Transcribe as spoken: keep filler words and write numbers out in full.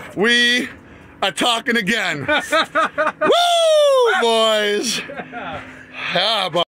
we are talking again. Woo, boys. Yeah, boy.